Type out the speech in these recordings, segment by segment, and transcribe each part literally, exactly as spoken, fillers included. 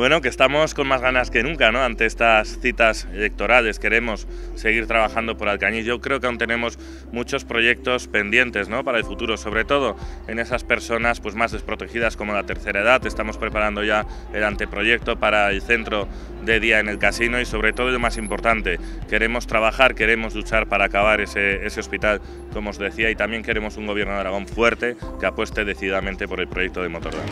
Bueno, que estamos con más ganas que nunca, ¿no? Ante estas citas electorales. Queremos seguir trabajando por Alcañiz. Yo creo que aún tenemos muchos proyectos pendientes, ¿no?, para el futuro, sobre todo en esas personas pues más desprotegidas como la tercera edad. Estamos preparando ya el anteproyecto para el centro de día en el casino y, sobre todo, lo más importante, queremos trabajar, queremos luchar para acabar ese, ese hospital, como os decía, y también queremos un gobierno de Aragón fuerte que apueste decididamente por el proyecto de Motordán.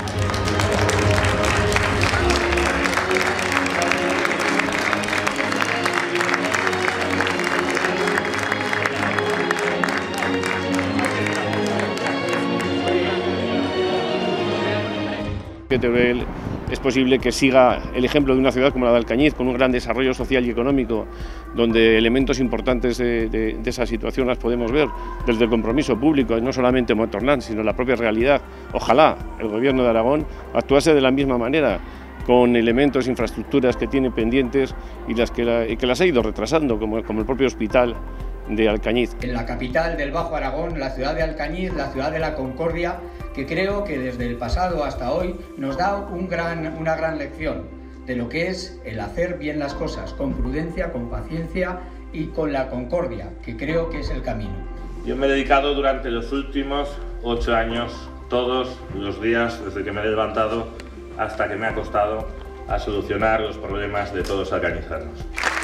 Que Teruel es posible que siga el ejemplo de una ciudad como la de Alcañiz, con un gran desarrollo social y económico, donde elementos importantes de, de, de esa situación las podemos ver desde el compromiso público, y no solamente Motordán, sino la propia realidad. Ojalá el Gobierno de Aragón actuase de la misma manera, con elementos, infraestructuras que tiene pendientes y, las que, la, y que las ha ido retrasando, como, como el propio hospital de Alcañiz. En la capital del Bajo Aragón, la ciudad de Alcañiz, la ciudad de la Concordia, que creo que desde el pasado hasta hoy nos da un gran, una gran lección de lo que es el hacer bien las cosas, con prudencia, con paciencia y con la concordia, que creo que es el camino. Yo me he dedicado durante los últimos ocho años, todos los días, desde que me he levantado hasta que me he acostado, a solucionar los problemas de todos los alcañizanos.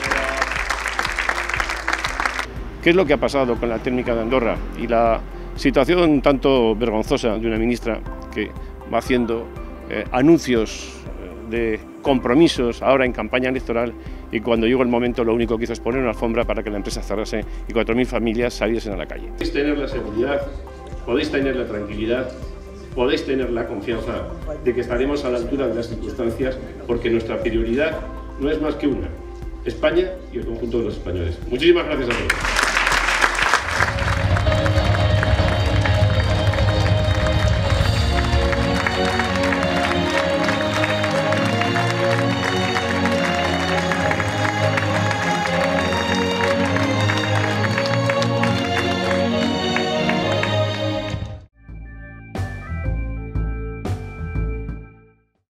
¿Qué es lo que ha pasado con la técnica de Andorra y la situación un tanto vergonzosa de una ministra que va haciendo eh, anuncios de compromisos ahora en campaña electoral, y cuando llegó el momento lo único que hizo es poner una alfombra para que la empresa cerrase y cuatro mil familias saliesen a la calle? Podéis tener la seguridad, podéis tener la tranquilidad, podéis tener la confianza de que estaremos a la altura de las circunstancias, porque nuestra prioridad no es más que una: España y el conjunto de los españoles. Muchísimas gracias a todos.